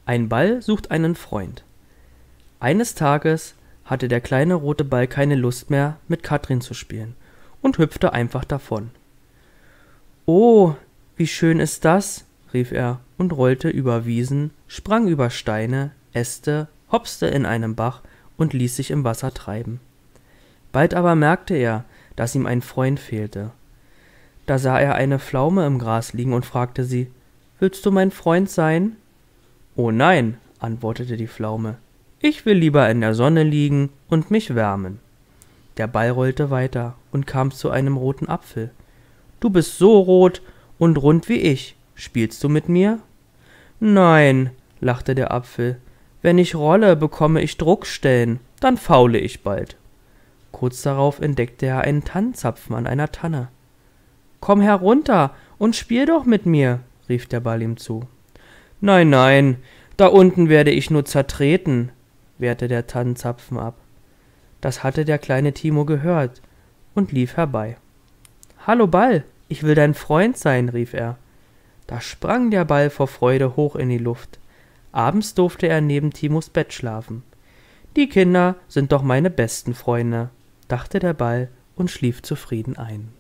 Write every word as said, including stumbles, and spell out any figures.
Ein Ball sucht einen Freund. Eines Tages hatte der kleine rote Ball keine Lust mehr, mit Katrin zu spielen und hüpfte einfach davon. »Oh, wie schön ist das«, rief er und rollte über Wiesen, sprang über Steine, Äste, hopste in einem Bach und ließ sich im Wasser treiben. Bald aber merkte er, dass ihm ein Freund fehlte. Da sah er eine Pflaume im Gras liegen und fragte sie: »Willst du mein Freund sein?« »Oh nein«, antwortete die Pflaume, »ich will lieber in der Sonne liegen und mich wärmen.« Der Ball rollte weiter und kam zu einem roten Apfel. »Du bist so rot und rund wie ich. Spielst du mit mir?« »Nein«, lachte der Apfel, »wenn ich rolle, bekomme ich Druckstellen, dann faule ich bald.« Kurz darauf entdeckte er einen Tannenzapfen an einer Tanne. »Komm herunter und spiel doch mit mir«, rief der Ball ihm zu. »Nein, nein, da unten werde ich nur zertreten«, wehrte der Tannenzapfen ab. Das hatte der kleine Timo gehört und lief herbei. »Hallo Ball, ich will dein Freund sein«, rief er. Da sprang der Ball vor Freude hoch in die Luft. Abends durfte er neben Timos Bett schlafen. »Die Kinder sind doch meine besten Freunde«, dachte der Ball und schlief zufrieden ein.